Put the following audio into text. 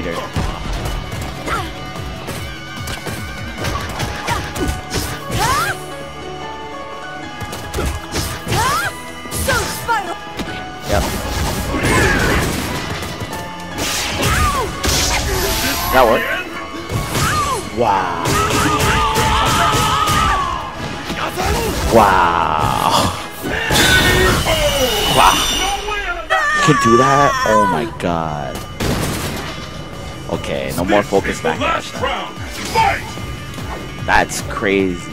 meter. Yep. That worked. Wow. Wow. Wow. You can do that? Oh my god. Okay, no more focus backdash now. That's crazy.